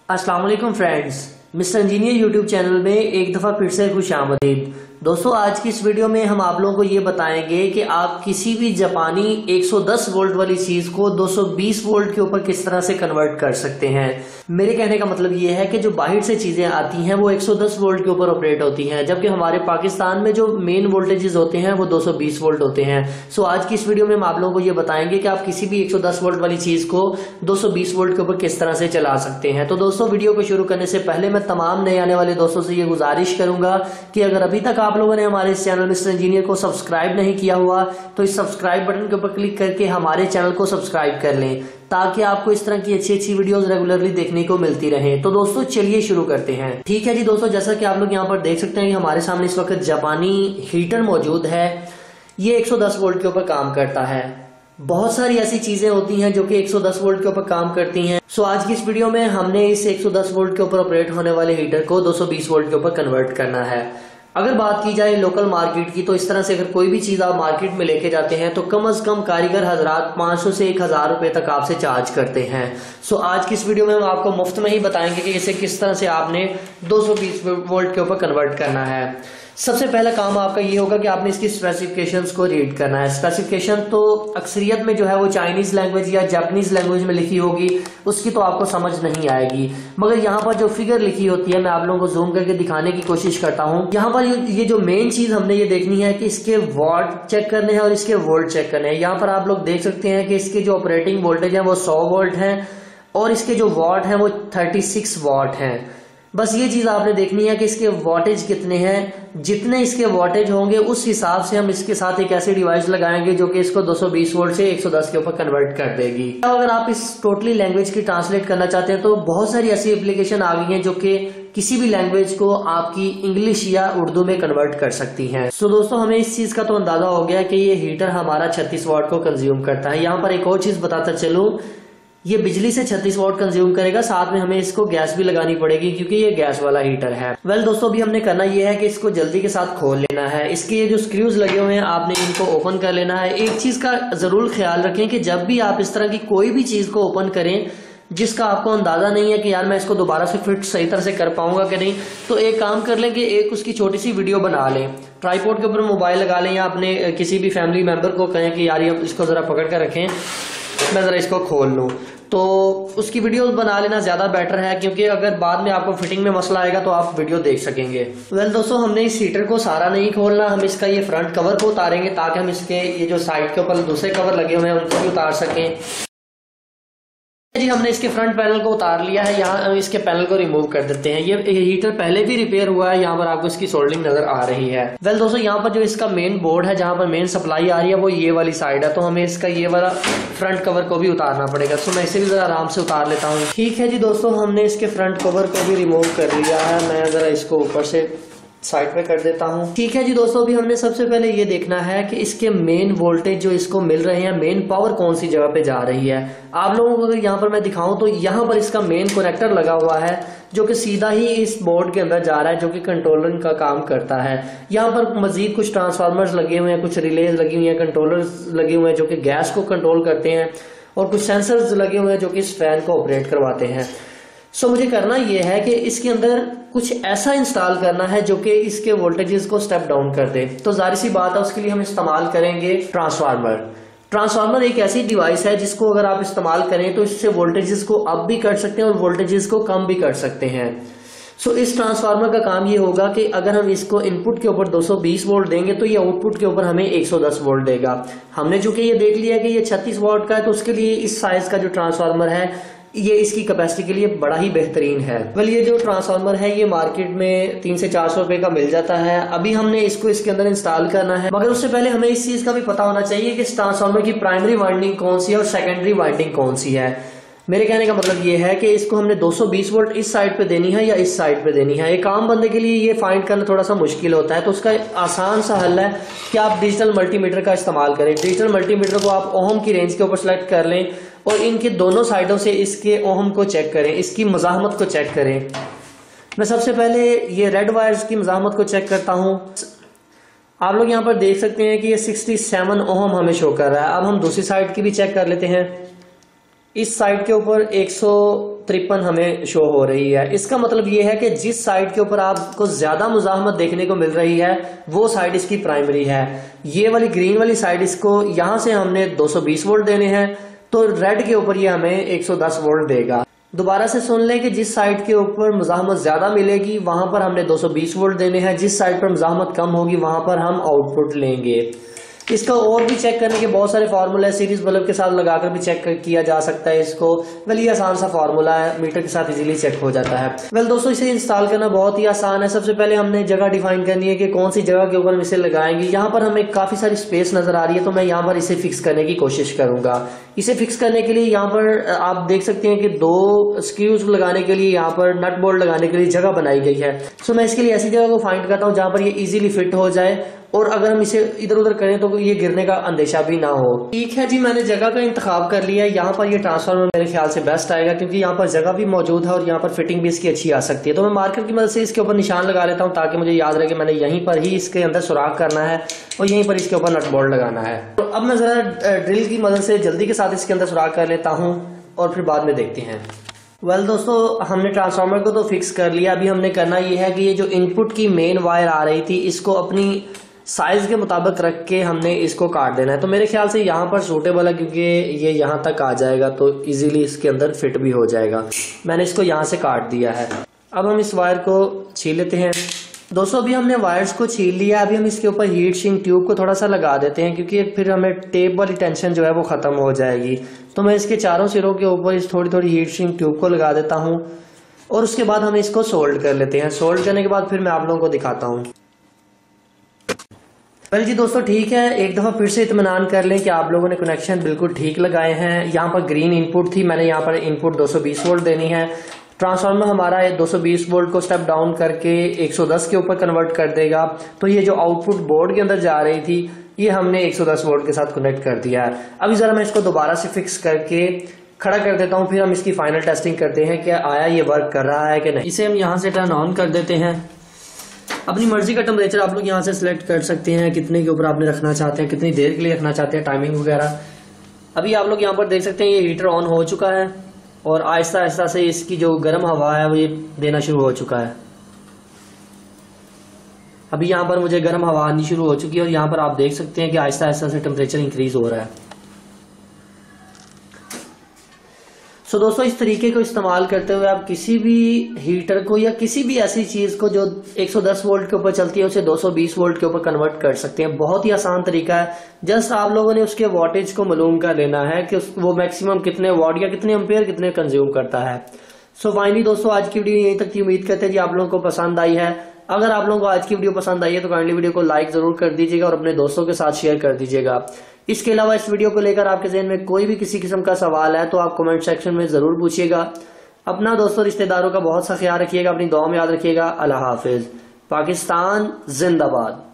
अस्सलाम वालेकुम friends, mister engineer YouTube channel में एक दफ़ा फिर से खुश आमदीद। दोस्तों, आज की इस वीडियो में हम आप लोगों को ये बताएंगे कि आप किसी भी जापानी 110 वोल्ट वाली चीज को 220 वोल्ट के ऊपर किस तरह से कन्वर्ट कर सकते हैं। मेरे कहने का मतलब ये है कि जो बाहर से चीजें आती हैं वो 110 वोल्ट के ऊपर ऑपरेट होती हैं, जबकि हमारे पाकिस्तान में जो मेन वोल्टेजेस होते हैं वो 220 वोल्ट होते हैं। सो आज की इस वीडियो में हम आप लोगों को ये बताएंगे कि आप किसी भी 110 वोल्ट वाली चीज को 220 वोल्ट के ऊपर किस तरह से चला सकते हैं। तो दोस्तों, वीडियो को शुरू करने से पहले मैं तमाम नए आने वाले दोस्तों से ये गुजारिश करूंगा कि अगर अभी तक आप लोगों ने हमारे इस चैनल मिस्टर इंजीनियर को सब्सक्राइब नहीं किया हुआ तो इस सब्सक्राइब बटन के ऊपर क्लिक करके हमारे चैनल को सब्सक्राइब कर लें, ताकि आपको इस तरह की अच्छी अच्छी वीडियोस रेगुलरली देखने को मिलती रहे। तो दोस्तों, चलिए शुरू करते हैं। ठीक है जी दोस्तों, जैसा कि आप लोग यहाँ पर देख सकते हैं कि हमारे सामने इस वक्त जापानी हीटर मौजूद है। ये 110 वोल्ट के ऊपर काम करता है। बहुत सारी ऐसी चीजें होती हैं जो कि 110 वोल्ट के ऊपर काम करती हैं। सो आज की इस वीडियो में हमने इस 110 वोल्ट के ऊपर ऑपरेट होने वाले हीटर को 220 वोल्ट के ऊपर कन्वर्ट करना है। अगर बात की जाए लोकल मार्केट की, तो इस तरह से अगर कोई भी चीज आप मार्केट में लेके जाते हैं तो कम से कम कारीगर हजरात 500 से 1000 रुपए तक आपसे चार्ज करते हैं। सो आज की इस वीडियो में हम आपको मुफ्त में ही बताएंगे कि इसे किस तरह से आपने 220 वोल्ट के ऊपर कन्वर्ट करना है। सबसे पहला काम आपका ये होगा कि आपने इसकी स्पेसिफिकेशंस को रीड करना है। स्पेसिफिकेशन तो अक्सरियत में जो है वो चाइनीज लैंग्वेज या जापानीज लैंग्वेज में लिखी होगी, उसकी तो आपको समझ नहीं आएगी। मगर यहाँ पर जो फिगर लिखी होती है, मैं आप लोगों को जूम करके दिखाने की कोशिश करता हूँ। यहाँ पर ये जो मेन चीज हमने ये देखनी है कि इसके वॉट चेक करने हैं और इसके वोल्ट चेक करने हैं। यहाँ पर आप लोग देख सकते हैं कि इसके जो ऑपरेटिंग वोल्टेज है वो 100 वोल्ट है और इसके जो वॉट है वो 36 वॉट है। बस ये चीज आपने देखनी है कि इसके वॉटेज कितने हैं। जितने इसके वॉटेज होंगे उस हिसाब से हम इसके साथ एक ऐसी डिवाइस लगाएंगे जो कि इसको 220 वोल्ट से 110 के ऊपर कन्वर्ट कर देगी। अब अगर आप इस टोटली लैंग्वेज की ट्रांसलेट करना चाहते हैं तो बहुत सारी ऐसी एप्लीकेशन आ गई हैं जो कि किसी भी लैंग्वेज को आपकी इंग्लिश या उर्दू में कन्वर्ट कर सकती हैं। सो दोस्तों, हमें इस चीज का तो अंदाजा हो गया कि ये हीटर हमारा 36 वॉट को कंज्यूम करता है। यहाँ पर एक और चीज बताता चलूं, ये बिजली से 36 वॉट कंज्यूम करेगा, साथ में हमें इसको गैस भी लगानी पड़ेगी क्योंकि ये गैस वाला हीटर है। वेल दोस्तों, अभी हमने करना ये है कि इसको जल्दी के साथ खोल लेना है। इसके ये जो स्क्रूज लगे हुए हैं आपने इनको ओपन कर लेना है। एक चीज का जरूर ख्याल रखें कि जब भी आप इस तरह की कोई भी चीज को ओपन करें जिसका आपको अंदाजा नहीं है कि यार मैं इसको दोबारा से फिट सही तरह से कर पाऊंगा कि नहीं, तो एक काम कर लें कि एक उसकी छोटी सी वीडियो बना लें, ट्राइपॉड के ऊपर मोबाइल लगा लें या अपने किसी भी फैमिली मेंबर को कहें कि यार ये इसको जरा पकड़ कर रखें, मैं जरा इसको खोल लूं, तो उसकी वीडियो बना लेना ज्यादा बेटर है, क्योंकि अगर बाद में आपको फिटिंग में मसला आएगा तो आप वीडियो देख सकेंगे। वेल दोस्तों, हमने इस हीटर को सारा नहीं खोलना, हम इसका ये फ्रंट कवर को उतारेंगे ताकि हम इसके ये जो साइड के ऊपर दूसरे कवर लगे हुए हैं उनको भी उतार सकें। जी, हमने इसके फ्रंट पैनल को उतार लिया है। यहाँ इसके पैनल को रिमूव कर देते हैं। ये हीटर पहले भी रिपेयर हुआ है, यहाँ पर आपको इसकी सोल्डिंग नजर आ रही है। वेल दोस्तों, यहाँ पर जो इसका मेन बोर्ड है जहाँ पर मेन सप्लाई आ रही है वो ये वाली साइड है, तो हमें इसका ये वाला फ्रंट कवर को भी उतारना पड़ेगा। तो मैं इसे भी जरा आराम से उतार लेता हूँ। ठीक है जी दोस्तों, हमने इसके फ्रंट कवर को भी रिमूव कर लिया है। मैं जरा इसको ऊपर से साइड पे कर देता हूँ। ठीक है जी दोस्तों, अभी हमने सबसे पहले ये देखना है कि इसके मेन वोल्टेज जो इसको मिल रहे हैं, मेन पावर कौन सी जगह पे जा रही है। आप लोगों को अगर यहाँ पर मैं दिखाऊं तो यहाँ पर इसका मेन कनेक्टर लगा हुआ है जो कि सीधा ही इस बोर्ड के अंदर जा रहा है, जो कि कंट्रोलर का काम करता है। यहाँ पर मजीद कुछ ट्रांसफार्मर्स लगे हुए हैं, कुछ रिलेज लगी हुई हैं, कंट्रोलर्स लगे हुए हैं जो कि गैस को कंट्रोल करते हैं, और कुछ सेंसर्स लगे हुए हैं जो कि इस फैन को ऑपरेट करवाते हैं। सो मुझे करना यह है कि इसके अंदर कुछ ऐसा इंस्टॉल करना है जो कि इसके वोल्टेजेस को स्टेप डाउन कर दे। तो जाहिर सी बात है, उसके लिए हम इस्तेमाल करेंगे ट्रांसफार्मर। ट्रांसफार्मर एक ऐसी डिवाइस है जिसको अगर आप इस्तेमाल करें तो इससे वोल्टेजेस को अप भी कर सकते हैं और वोल्टेजेस को कम भी कर सकते हैं। सो इस ट्रांसफार्मर का काम ये होगा कि अगर हम इसको इनपुट के ऊपर 220 वोल्ट देंगे तो ये आउटपुट के ऊपर हमें 110 वोल्ट देगा। हमने चूंकि ये देख लिया कि ये 36 वोल्ट का है, तो उसके लिए इस साइज का जो ट्रांसफार्मर है ये इसकी कैपेसिटी के लिए बड़ा ही बेहतरीन है। वेल, ये जो ट्रांसफार्मर है ये मार्केट में 300 से 400 रुपए का मिल जाता है। अभी हमने इसको इसके अंदर इंस्टॉल करना है, मगर उससे पहले हमें इस चीज का भी पता होना चाहिए कि इस ट्रांसफार्मर की प्राइमरी वाइंडिंग कौन सी है और सेकेंडरी वाइंडिंग कौन सी है। मेरे कहने का मतलब ये है कि इसको हमने 220 वोल्ट इस साइड पे देनी है या इस साइड पे देनी है। एक आम बंदे के लिए ये फाइंड करना थोड़ा सा मुश्किल होता है, तो उसका आसान सा हल है कि आप डिजिटल मल्टीमीटर का इस्तेमाल करें। डिजिटल मल्टीमीटर को आप ओहम की रेंज के ऊपर सेलेक्ट कर लें और इनके दोनों साइडों से इसके ओहम को चेक करें, इसकी मज़ाहमत को चेक करें। मैं सबसे पहले ये रेड वायर्स की मज़ाहमत को चेक करता हूँ। आप लोग यहाँ पर देख सकते हैं कि ये 67 ओहम हमें शो कर रहा है। अब हम दूसरी साइड की भी चेक कर लेते हैं। इस साइड के ऊपर 153 हमें शो हो रही है। इसका मतलब ये है कि जिस साइड के ऊपर आपको ज्यादा मुजाहमत देखने को मिल रही है वो साइड इसकी प्राइमरी है। ये वाली ग्रीन वाली साइड, इसको यहां से हमने 220 वोल्ट देने हैं, तो रेड के ऊपर ये हमें 110 वोल्ट देगा। दोबारा से सुन लें कि जिस साइड के ऊपर मुजाहमत ज्यादा मिलेगी वहां पर हमने 220 वोल्ट देने हैं, जिस साइड पर मुजाहमत कम होगी वहां पर हम आउटपुट लेंगे। इसका और भी चेक करने के बहुत सारे फार्मूला है, सीरीज बल्ब के साथ लगाकर भी चेक किया जा सकता है इसको। वेल ये आसान सा फार्मूला है, मीटर के साथ इजीली चेक हो जाता है। वेल दोस्तों, इसे इंस्टॉल करना बहुत ही आसान है। सबसे पहले हमने जगह डिफाइन करनी है कि कौन सी जगह के ऊपर हम इसे लगाएंगे। यहाँ पर हमें काफी सारी स्पेस नजर आ रही है, तो मैं यहाँ पर इसे फिक्स करने की कोशिश करूंगा। इसे फिक्स करने के लिए यहाँ पर आप देख सकते हैं कि 2 स्क्रूज लगाने के लिए यहाँ पर नट बोल्ट लगाने के लिए जगह बनाई गई है। सो मैं इसके लिए ऐसी जगह को फाइंड करता हूँ जहां पर ये इजीली फिट हो जाए और अगर हम इसे इधर उधर करें तो ये गिरने का अंदेशा भी ना हो। ठीक है जी, मैंने जगह का इंतखाब कर लिया है। यहाँ पर ये ट्रांसफार्मर मेरे ख्याल से बेस्ट आएगा क्योंकि यहाँ पर जगह भी मौजूद है और यहाँ पर फिटिंग भी इसकी अच्छी आ सकती है। तो मैं मार्कर की मदद से इसके ऊपर निशान लगा लेता हूँ ताकि मुझे याद रहे कि मैंने यहीं पर ही इसके अंदर सुराख करना है और यहीं पर इसके ऊपर नट बोल्ट लगाना है। तो अब मैं जरा ड्रिल की मदद से जल्दी के साथ इसके अंदर सुराख कर लेता हूँ और फिर बाद में देखते हैं। वेल दोस्तों, हमने ट्रांसफार्मर को तो फिक्स कर लिया। अभी हमने करना ये है कि ये जो इनपुट की मेन वायर आ रही थी इसको अपनी साइज के मुताबिक रख के हमने इसको काट देना है। तो मेरे ख्याल से यहाँ पर सूटेबल है क्योंकि ये यहाँ तक आ जाएगा तो इजीली इसके अंदर फिट भी हो जाएगा। मैंने इसको यहाँ से काट दिया है। अब हम इस वायर को छील लेते हैं। दोस्तों, अभी हमने वायर्स को छील लिया। अभी हम इसके ऊपर हीट सिंक ट्यूब को थोड़ा सा लगा देते हैं क्योंकि फिर हमें टेप वाली टेंशन जो है वो खत्म हो जाएगी। तो मैं इसके चारों सिरों के ऊपर इस थोड़ी थोड़ी हीट सिंक ट्यूब को लगा देता हूँ और उसके बाद हम इसको सोल्ड कर लेते हैं। सोल्ड करने के बाद फिर मैं आप लोगों को दिखाता हूँ। वेल जी दोस्तों, ठीक है, एक दफा फिर से इत्मीनान कर लें कि आप लोगों ने कनेक्शन बिल्कुल ठीक लगाए हैं। यहाँ पर ग्रीन इनपुट थी, मैंने यहाँ पर इनपुट 220 वोल्ट देनी है। ट्रांसफार्मर हमारा 220 वोल्ट को स्टेप डाउन करके 110 के ऊपर कन्वर्ट कर देगा। तो ये जो आउटपुट बोर्ड के अंदर जा रही थी ये हमने 110 वोल्ट के साथ कनेक्ट कर दिया है। अभी जरा मैं इसको दोबारा से फिक्स करके खड़ा कर देता हूँ, फिर हम इसकी फाइनल टेस्टिंग करते हैं कि आया ये वर्क कर रहा है कि नहीं। इसे हम यहाँ से टर्न ऑन कर देते हैं। अपनी मर्जी का टेम्परेचर आप लोग यहाँ से सिलेक्ट कर सकते हैं, कितने के ऊपर आपने रखना चाहते हैं, कितनी देर के लिए रखना चाहते हैं, टाइमिंग वगैरह। अभी आप लोग यहाँ पर देख सकते हैं ये हीटर ऑन हो चुका है और आहिस्ता आहिस्ता से इसकी जो गर्म हवा है वो ये देना शुरू हो चुका है। अभी यहाँ पर मुझे गर्म हवा आनी शुरू हो चुकी है और यहाँ पर आप देख सकते हैं कि आहिस्ता आहिस्ता से टेम्परेचर इंक्रीज हो रहा है। सो दोस्तों, इस तरीके को इस्तेमाल करते हुए आप किसी भी हीटर को या किसी भी ऐसी चीज को जो 110 वोल्ट के ऊपर चलती है उसे 220 वोल्ट के ऊपर कन्वर्ट कर सकते हैं। बहुत ही आसान तरीका है। जस्ट आप लोगों ने उसके वॉटेज को मालूम कर लेना है कि वो मैक्सिमम कितने वॉट या कितने एम्पेयर कितने कंज्यूम करता है। सो फाइनली दोस्तों, आज की वीडियो यहीं तक थी। उम्मीद करते हैं कि आप लोगों को पसंद आई है। अगर आप लोगों को आज की वीडियो पसंद आई है तो काइंडली वीडियो को लाइक जरूर कर दीजिएगा और अपने दोस्तों के साथ शेयर कर दीजिएगा। इसके अलावा इस वीडियो को लेकर आपके ज़हन में कोई भी किसी किस्म का सवाल है तो आप कमेंट सेक्शन में जरूर पूछिएगा। अपना दोस्तों रिश्तेदारों का बहुत सा ख्याल रखिएगा, अपनी दुआ में याद रखिएगा। अल्लाह हाफिज। पाकिस्तान जिंदाबाद।